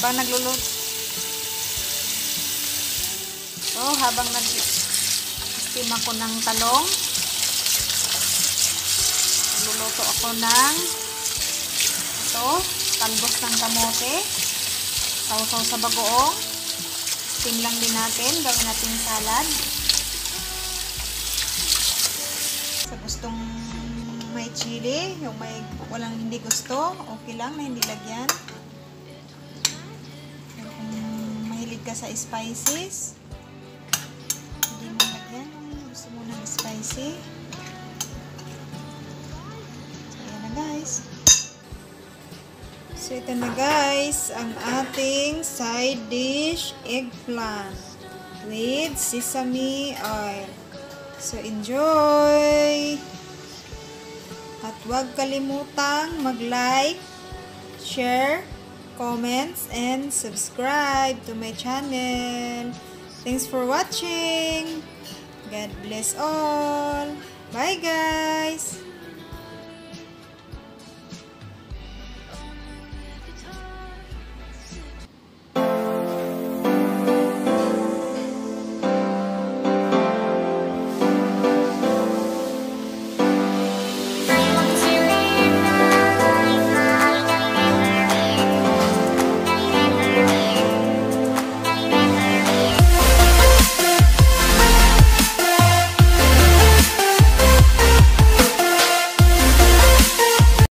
habang nagluluto. So, habang nag-steam ako ng talong, nagluluto ako ng talbos ng kamote. Sausaw sa bagoong. Steam lang din natin. Gawin natin salad. Sa gustong may chili, yung may walang hindi gusto, okay lang na hindi lagyan. Kung mahilig ka sa spices, hindi mo lagyan. Gusto mo ng spicy. So, yan na guys. So, ito na guys, ang ating side dish, eggplant with sesame oil. So, enjoy! At huwag kalimutang mag-like, share, comments, and subscribe to my channel. Thanks for watching! God bless all! Bye guys!